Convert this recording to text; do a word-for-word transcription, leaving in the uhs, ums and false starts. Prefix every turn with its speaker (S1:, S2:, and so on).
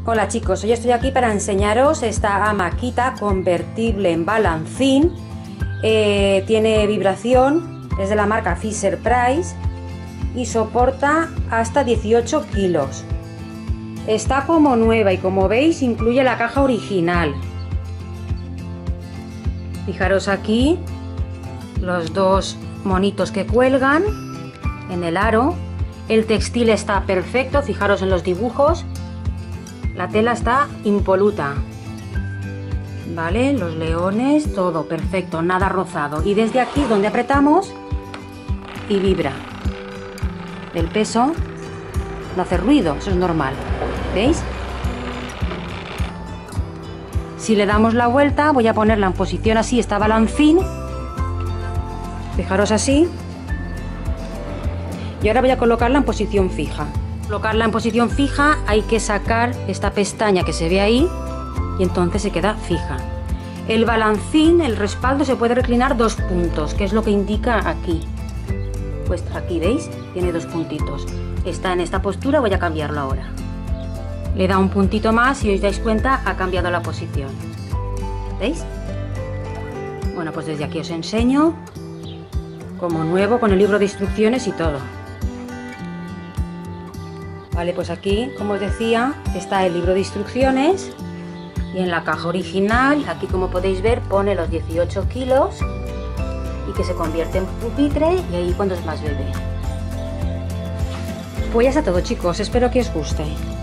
S1: Hola chicos, hoy estoy aquí para enseñaros esta hamaquita convertible en balancín. Eh, tiene vibración, es de la marca Fisher-Price y soporta hasta dieciocho kilos. Está como nueva y como veis incluye la caja original. Fijaros aquí los dos monitos que cuelgan en el aro. El textil está perfecto, fijaros en los dibujos. La tela está impoluta, ¿vale? Los leones, todo perfecto, nada rozado. Y desde aquí donde apretamos y vibra. El peso no hace ruido, eso es normal, ¿veis? Si le damos la vuelta, voy a ponerla en posición así, está balancín. Fijaros así. Y ahora voy a colocarla en posición fija. Colocarla en posición fija hay que sacar esta pestaña que se ve ahí y entonces se queda fija. El balancín, el respaldo, se puede reclinar dos puntos, que es lo que indica aquí. Pues aquí veis, tiene dos puntitos. Está en esta postura, voy a cambiarlo ahora. Le da un puntito más y os dais cuenta, ha cambiado la posición. ¿Veis? Bueno, pues desde aquí os enseño como nuevo, con el libro de instrucciones y todo. Vale, pues aquí, como os decía, está el libro de instrucciones y en la caja original, aquí como podéis ver, pone los dieciocho kilos y que se convierte en pupitre y ahí cuando es más bebé. Pues ya está todo chicos, espero que os guste.